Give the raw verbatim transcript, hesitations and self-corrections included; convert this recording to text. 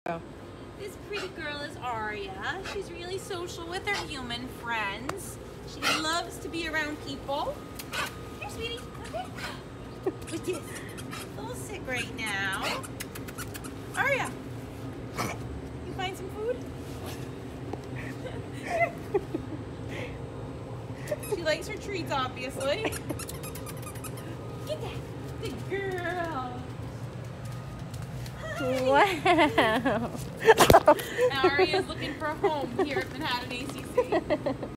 This pretty girl is Aria. She's really social with her human friends. She loves to be around people. Here, sweetie. Okay. With this. A little sick right now. Aria, you find some food? She likes her treats, obviously. Get that. Good girl. Wow. Aria's looking for a home here at Manhattan A C C.